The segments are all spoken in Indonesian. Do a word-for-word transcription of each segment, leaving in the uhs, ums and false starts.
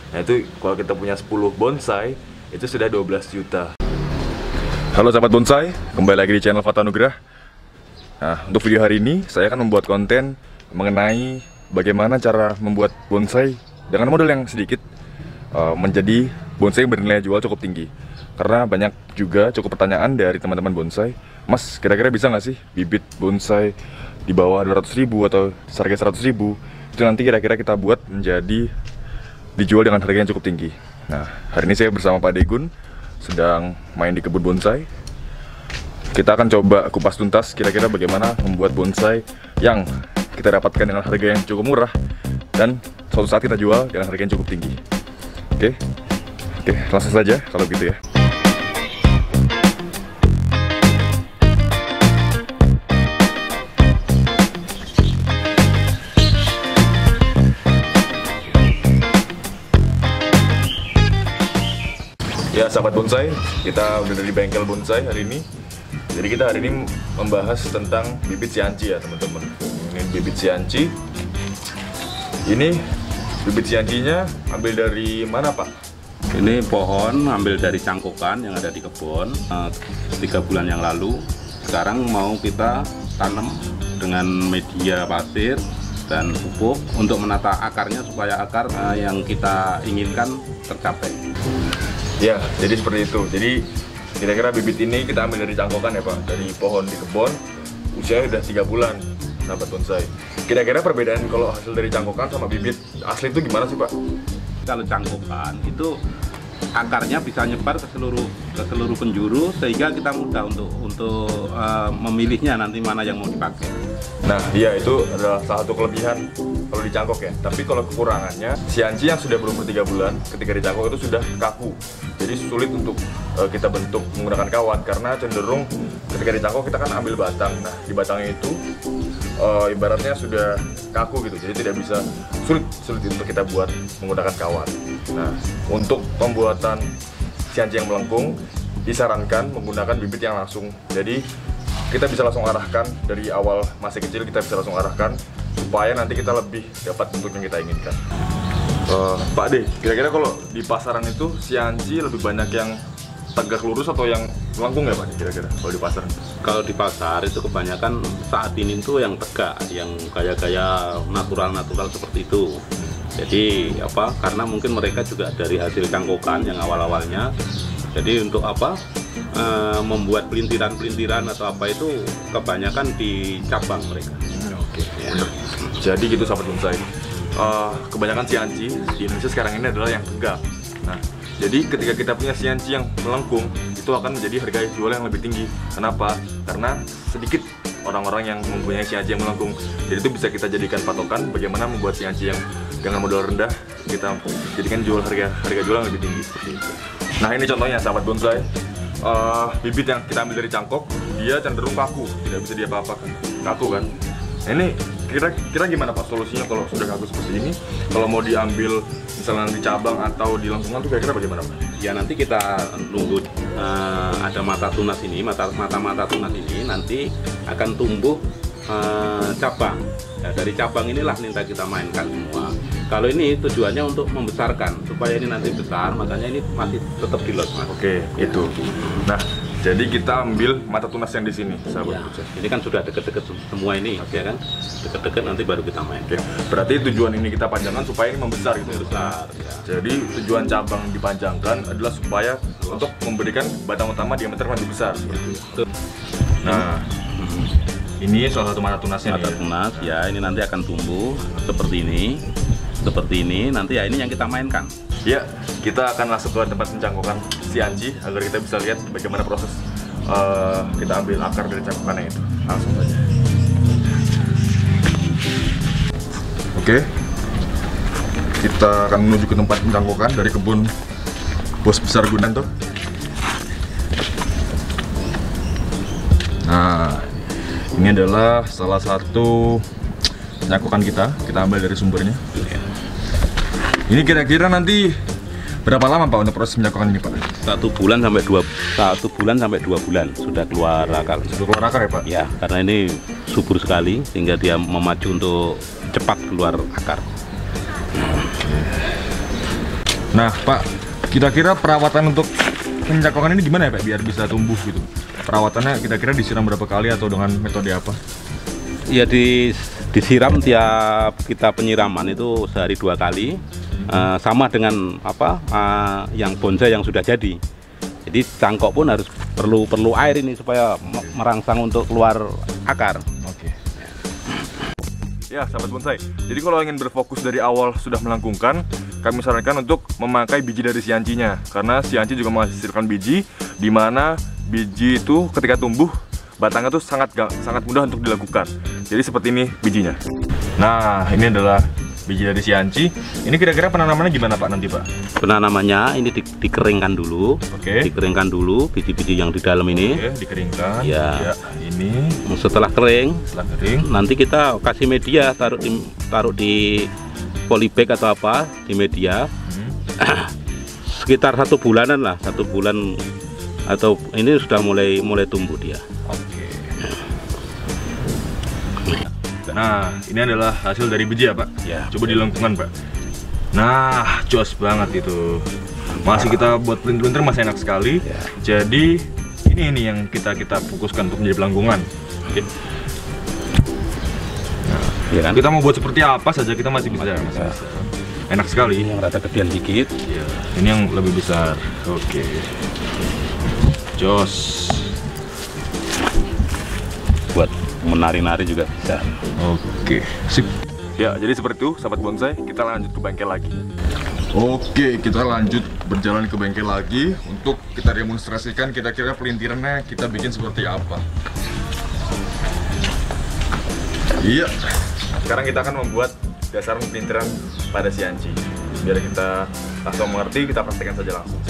Nah itu kalau kita punya sepuluh bonsai itu sudah dua belas juta. Halo sahabat bonsai, kembali lagi di channel Fata Nugrah. Nah untuk video hari ini saya akan membuat konten mengenai bagaimana cara membuat bonsai dengan modal yang sedikit uh, menjadi bonsai yang bernilai jual cukup tinggi. Karena banyak juga cukup pertanyaan dari teman-teman bonsai, Mas kira-kira bisa nggak sih bibit bonsai di bawah dua ratus ribu atau seharga seratus ribu itu nanti kira-kira kita buat menjadi dijual dengan harga yang cukup tinggi. Nah, hari ini saya bersama Pak Degun sedang main di kebun bonsai. Kita akan coba kupas tuntas kira-kira bagaimana membuat bonsai yang kita dapatkan dengan harga yang cukup murah dan suatu saat kita jual dengan harga yang cukup tinggi. Oke, oke, langsung saja kalau gitu ya. Ya sahabat bonsai, kita udah dari bengkel bonsai hari ini. Jadi kita hari ini membahas tentang bibit sianci ya teman-teman. Ini bibit sianci. Ini bibit siancinya ambil dari mana Pak? Ini pohon ambil dari cangkokan yang ada di kebun tiga bulan yang lalu. Sekarang mau kita tanam dengan media pasir dan pupuk untuk menata akarnya supaya akar uh, yang kita inginkan tercapai. Ya, jadi seperti itu. Jadi kira-kira bibit ini kita ambil dari cangkokan ya Pak, dari pohon di kebun, usianya udah tiga bulan, sahabat bonsai. Kira-kira perbedaan kalau hasil dari cangkokan sama bibit asli itu gimana sih Pak? Kalau cangkokan itu akarnya bisa nyebar ke seluruh ke seluruh penjuru sehingga kita mudah untuk untuk uh, memilihnya nanti mana yang mau dipakai. Nah, iya itu adalah salah satu kelebihan kalau dicangkok ya. Tapi kalau kekurangannya, sianci yang sudah berumur tiga bulan ketika dicangkok itu sudah kaku. Jadi sulit untuk uh, kita bentuk menggunakan kawat karena cenderung ketika dicangkok kita kan ambil batang. Nah, di batangnya itu uh, ibaratnya sudah kaku gitu. Jadi tidak bisa sulit sulit untuk kita buat menggunakan kawat. Nah, untuk pembuatan sianci yang melengkung disarankan menggunakan bibit yang langsung. Jadi kita bisa langsung arahkan dari awal masih kecil, kita bisa langsung arahkan supaya nanti kita lebih dapat bentuk yang kita inginkan. Uh, Pak De, kira-kira kalau di pasaran itu sianci lebih banyak yang tegak lurus atau yang melengkung ya Pak? Kira-kira kalau di pasaran? Kalau di pasar itu kebanyakan saat ini tuh yang tegak, yang gaya-gaya natural-natural seperti itu. Jadi apa? Karena mungkin mereka juga dari hasil cangkokan yang awal-awalnya. Jadi untuk apa? E, membuat pelintiran-pelintiran atau apa itu kebanyakan di cabang mereka. Oke. Ya. Jadi gitu sahabat bonsai. Uh, kebanyakan sianci di Indonesia sekarang ini adalah yang tegak. Nah, jadi ketika kita punya sianci yang melengkung, itu akan menjadi harga jual yang lebih tinggi. Kenapa? Karena sedikit orang-orang yang mempunyai sianci yang melengkung. Jadi itu bisa kita jadikan patokan bagaimana membuat sianci yang dengan modal rendah kita jadikan jual harga harga jual yang lebih tinggi seperti itu. Nah ini contohnya sahabat bonsai, uh, bibit yang kita ambil dari cangkok dia cenderung kaku, tidak bisa diapa-apakan, kaku kan. Nah, ini kira-kira gimana Pak solusinya kalau sudah kaku seperti ini? Kalau mau diambil misalnya di cabang atau di lengkungan tuh kira-kira bagaimana Pak? Ya nanti kita nunggu uh, ada mata tunas ini, mata mata mata tunas ini nanti akan tumbuh uh, cabang. Nah, dari cabang inilah minta kita mainkan semua. Kalau ini tujuannya untuk membesarkan supaya ini nanti besar, makanya ini masih tetap di lot Mas. Oke, itu. Nah, jadi kita ambil mata tunas yang di sini, sahabat bonsai. Ya, ini kan sudah deket-deket semua ini, ya kan? Deket-deket nanti baru kita main. Oke. Berarti tujuan ini kita panjangkan supaya ini membesar gitu. Besar. Ya. Jadi tujuan cabang dipanjangkan adalah supaya untuk memberikan batang utama diameter lebih besar. Gitu. Nah. Ini salah satu mata tunasnya. Mata tunas ya, ini nanti akan tumbuh seperti ini, seperti ini. Nanti ya ini yang kita mainkan. Ya, kita akan langsung ke tempat pencangkokan sianci agar kita bisa lihat bagaimana proses uh, kita ambil akar dari cangkokannya itu. Langsung saja. Oke, kita akan menuju ke tempat pencangkokan dari kebun bos besar Gunan tuh. Nah. Ini adalah salah satu cangkokan kita, kita ambil dari sumbernya. Ini kira-kira nanti berapa lama Pak untuk proses pencangkokan ini Pak? Satu bulan sampai dua satu bulan sampai dua bulan sudah keluar akar. Sudah keluar akar ya Pak? Ya, karena ini subur sekali sehingga dia memacu untuk cepat keluar akar. Nah Pak, kira-kira perawatan untuk pencangkokan ini gimana ya Pak, biar bisa tumbuh gitu? Perawatannya kira-kira disiram berapa kali atau dengan metode apa? Ya di, disiram tiap kita penyiraman itu sehari dua kali, uh, sama dengan apa uh, yang bonsai yang sudah jadi. Jadi cangkok pun harus perlu perlu air ini supaya merangsang untuk keluar akar. Oke. Ya sahabat bonsai, jadi kalau ingin berfokus dari awal sudah melengkungkan, kami sarankan untuk memakai biji dari siancinya, karena sianci juga menghasilkan biji, di mana biji itu ketika tumbuh batangnya tuh sangat sangat mudah untuk dilakukan. Jadi seperti ini bijinya. Nah ini adalah biji dari sianci. Ini kira-kira penanamannya gimana Pak nanti Pak? Penanamannya ini di, dikeringkan dulu. Oke. Dikeringkan dulu biji-biji yang di dalam ini. Oke, dikeringkan. Ya. Ya. Ini. Setelah kering. Setelah kering. Nanti kita kasih media, taruh di taruh di polybag atau apa di media. Hmm. Sekitar satu bulanan lah, satu bulan atau ini sudah mulai mulai tumbuh dia. Oke. Nah, ini adalah hasil dari biji ya Pak? Ya. Coba dilengkungkan Pak. Nah, jos banget itu. Masih kita buat pelintir-pelintir masih enak sekali. Ya. Jadi ini ini yang kita kita fokuskan untuk menjadi pelanggungan. Oke. Nah, Ya kan? kita mau buat seperti apa saja kita masih bisa. Masih Ya. bisa. Enak sekali. Ini yang rada gedean dikit. Ya. Ini yang lebih besar. Oke. Jos. Buat menari-nari juga bisa. Oke, sip. Ya, jadi seperti itu sahabat bonsai, kita lanjut ke bengkel lagi. Oke, kita lanjut berjalan ke bengkel lagi untuk kita demonstrasikan kira-kira pelintirannya kita bikin seperti apa. Iya. Sekarang kita akan membuat dasar pelintiran pada sianci. Biar kita langsung mengerti, kita praktekkan saja langsung.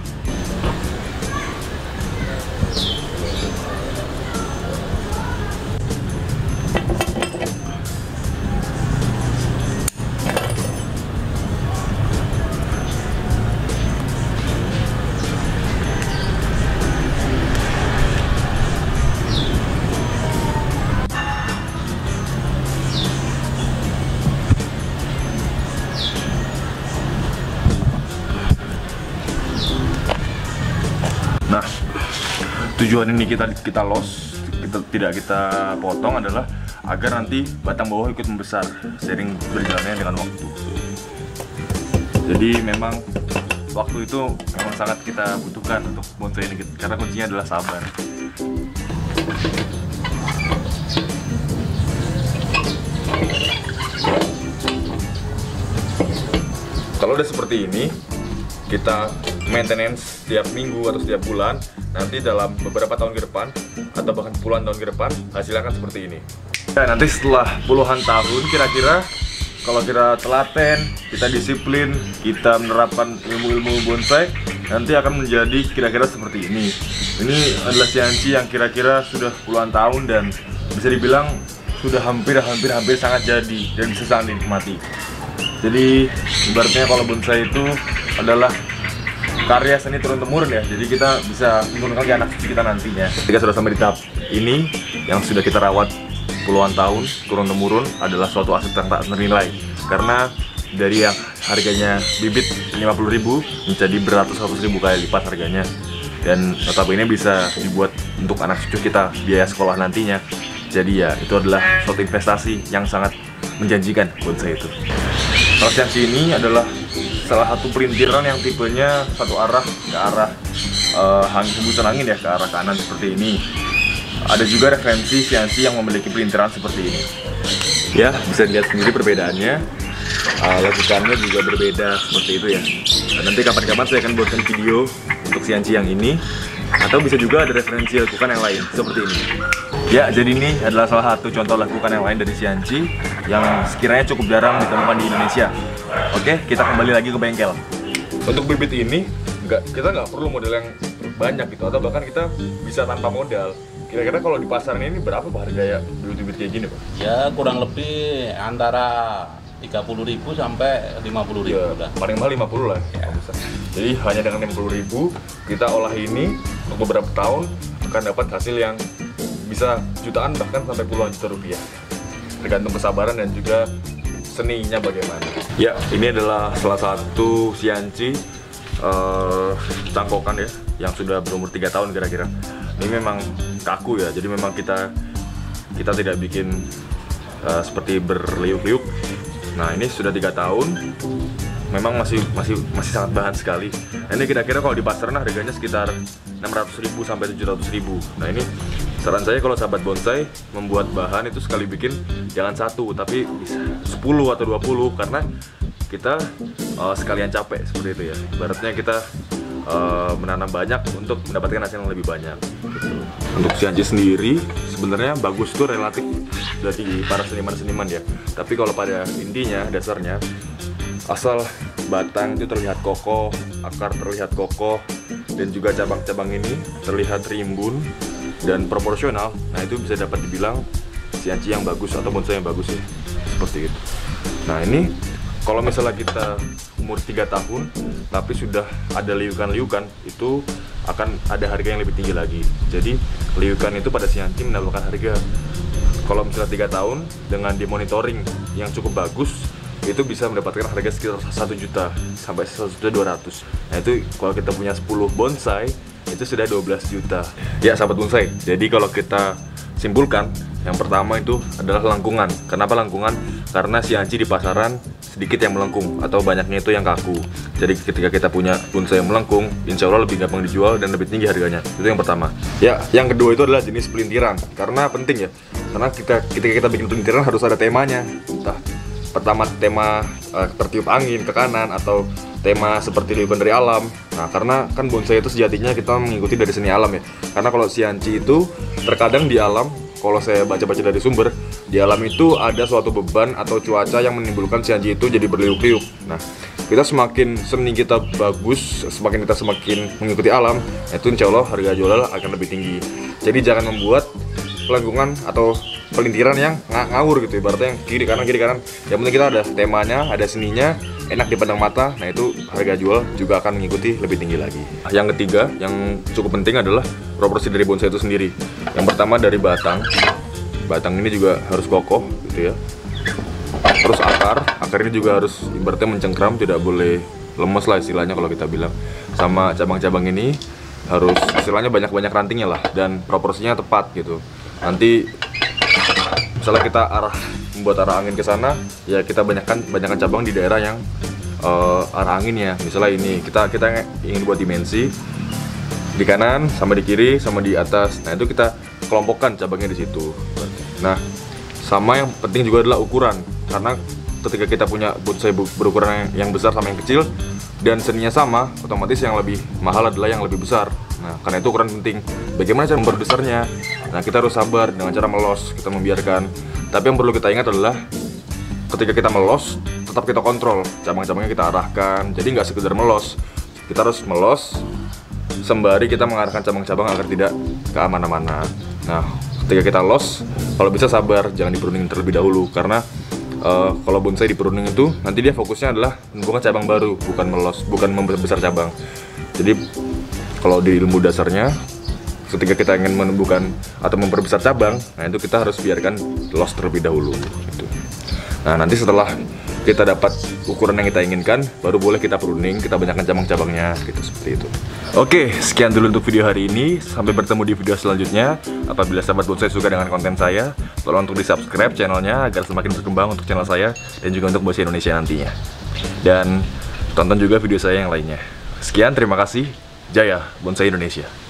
Nah, tujuan ini kita kita los, kita tidak kita potong adalah agar nanti batang bawah ikut membesar seiring berjalannya dengan waktu. Jadi memang waktu itu memang sangat kita butuhkan untuk bonsai ini karena kuncinya adalah sabar. Kalau udah seperti ini, kita maintenance setiap minggu atau setiap bulan, nanti dalam beberapa tahun ke depan atau bahkan puluhan tahun ke depan hasilnya akan seperti ini. Ya, nanti setelah puluhan tahun kira-kira kalau kita telaten, kita disiplin, kita menerapkan ilmu-ilmu bonsai, nanti akan menjadi kira-kira seperti ini. Ini adalah sianci yang kira-kira sudah puluhan tahun dan bisa dibilang sudah hampir-hampir-hampir sangat jadi dan bisa sangat dinikmati. Jadi ibaratnya kalau bonsai itu adalah karya seni turun-temurun ya, jadi kita bisa menurunkan ke anak cucu kita nantinya. Ketika sudah sampai di tahap ini, yang sudah kita rawat puluhan tahun turun-temurun adalah suatu aset yang tak ternilai. Karena dari yang harganya bibit lima puluh ribu menjadi beratus-ratus ribu kali lipat harganya. Dan notabene bisa dibuat untuk anak cucu kita biaya sekolah nantinya. Jadi ya, itu adalah suatu investasi yang sangat menjanjikan bonsai itu. Kalau sianci ini adalah salah satu pelintiran yang tipenya satu arah ke arah uh, hembusan angin ya, ke arah kanan seperti ini. Ada juga referensi sianci yang memiliki pelintiran seperti ini. Ya, bisa dilihat sendiri perbedaannya. Uh, lekukannya juga berbeda seperti itu ya. Dan nanti kapan-kapan saya akan buatkan video untuk sianci yang ini, atau bisa juga ada referensi lekukan yang lain seperti ini. Ya, jadi ini adalah salah satu contoh lekukan yang lain dari sianci yang sekiranya cukup jarang ditemukan di Indonesia. Oke, kita kembali lagi ke bengkel. Untuk bibit ini, nggak, kita nggak perlu modal yang banyak gitu, atau bahkan kita bisa tanpa modal. Kira-kira kalau di pasaran ini berapa Pak harga ya bibit-bibit kayak gini Pak? Ya kurang lebih antara tiga puluh ribu sampai lima puluh ribu Ya, lah. paling mahal lima puluh lah ya. Jadi hanya dengan lima puluh ribu kita olah ini untuk beberapa tahun akan dapat hasil yang bisa jutaan bahkan sampai puluhan juta rupiah. Tergantung kesabaran dan juga seninya bagaimana. Ya, ini adalah salah satu sianci uh, cangkokan ya, yang sudah berumur tiga tahun kira-kira. Ini memang kaku ya, jadi memang kita kita tidak bikin uh, seperti berliuk-liuk. Nah, ini sudah tiga tahun, memang masih masih masih sangat bahan sekali. Nah, ini kira-kira kalau di pasaran harganya sekitar enam ratus ribu sampai tujuh ratus ribu. Nah, ini saran saya kalau sahabat bonsai membuat bahan itu sekali bikin jangan satu tapi bisa sepuluh atau dua puluh, karena kita uh, sekalian capek seperti itu ya. Ibaratnya kita uh, menanam banyak untuk mendapatkan hasil yang lebih banyak gitu. Untuk sianci sendiri sebenarnya bagus tuh relatif dari para seniman-seniman ya. Tapi kalau pada intinya dasarnya, asal batang itu terlihat kokoh, akar terlihat kokoh, dan juga cabang-cabang ini terlihat rimbun dan proporsional, nah itu bisa dapat dibilang sianci yang bagus atau bonsai yang bagus ya, seperti itu. Nah, ini kalau misalnya kita umur tiga tahun tapi sudah ada liukan-liukan, itu akan ada harga yang lebih tinggi lagi. Jadi liukan itu pada sianci mendapatkan harga. Kalau misalnya tiga tahun dengan dimonitoring yang cukup bagus, itu bisa mendapatkan harga sekitar satu juta sampai satu juta dua ratus. Nah, itu kalau kita punya sepuluh bonsai itu sudah dua belas juta. Ya sahabat bonsai, jadi kalau kita simpulkan, yang pertama itu adalah lengkungan. Kenapa lengkungan? Karena sianci di pasaran sedikit yang melengkung atau banyaknya itu yang kaku. Jadi ketika kita punya bonsai yang melengkung, insya Allah lebih gampang dijual dan lebih tinggi harganya. Itu yang pertama. Ya, yang kedua itu adalah jenis pelintiran. Karena penting ya, karena kita ketika kita bikin pelintiran harus ada temanya. Entah pertama tema uh, tertiup angin ke kanan atau tema seperti liukan dari alam. Nah, karena kan bonsai itu sejatinya kita mengikuti dari seni alam ya. Karena kalau sianci itu terkadang di alam, kalau saya baca-baca dari sumber, di alam itu ada suatu beban atau cuaca yang menimbulkan sianci itu jadi berliuk-liuk. Nah, kita semakin seni kita bagus, semakin kita semakin mengikuti alam, itu insya Allah harga jual akan lebih tinggi. Jadi jangan membuat pelengkungan atau pelintiran yang ng ngawur gitu, ibaratnya yang kiri kanan kiri kanan. Yang penting kita ada temanya, ada seninya, enak dipandang mata. Nah, itu harga jual juga akan mengikuti lebih tinggi lagi. Yang ketiga yang cukup penting adalah proporsi dari bonsai itu sendiri. Yang pertama dari batang. Batang ini juga harus kokoh gitu ya. Terus akar, akar ini juga harus ibaratnya mencengkram, tidak boleh lemes lah istilahnya kalau kita bilang. Sama cabang-cabang ini harus istilahnya banyak-banyak rantingnya lah, dan proporsinya tepat gitu. Nanti misalnya kita arah membuat arah angin ke sana, ya kita banyakkan banyakkan cabang di daerah yang uh, arah anginnya. Misalnya ini kita kita ingin buat dimensi di kanan sama di kiri sama di atas. Nah, itu kita kelompokkan cabangnya di situ. Nah, sama yang penting juga adalah ukuran, karena ketika kita punya bonsai berukuran yang besar sama yang kecil dan seninya sama, otomatis yang lebih mahal adalah yang lebih besar. Nah, karena itu ukuran penting. Bagaimana cara memperbesarnya? Nah, kita harus sabar dengan cara melos, kita membiarkan. Tapi yang perlu kita ingat adalah ketika kita melos, tetap kita kontrol cabang-cabangnya, kita arahkan. Jadi nggak sekedar melos, kita harus melos sembari kita mengarahkan cabang-cabang agar tidak ke mana-mana. Nah, ketika kita los, kalau bisa sabar, jangan di-pruning terlebih dahulu, karena uh, kalau bonsai di-pruning itu nanti dia fokusnya adalah menumbuhkan cabang baru, bukan melos, bukan membesar cabang. Jadi kalau di ilmu dasarnya, ketika kita ingin menumbuhkan atau memperbesar cabang, nah itu kita harus biarkan los terlebih dahulu gitu. Nah, nanti setelah kita dapat ukuran yang kita inginkan, baru boleh kita pruning, kita banyakkan cabang-cabangnya gitu, seperti itu. Oke, sekian dulu untuk video hari ini. Sampai bertemu di video selanjutnya. Apabila sahabat bonsai suka dengan konten saya, tolong untuk di subscribe channelnya agar semakin berkembang untuk channel saya dan juga untuk bonsai Indonesia nantinya. Dan tonton juga video saya yang lainnya. Sekian, terima kasih. Jaya Bonsai Indonesia.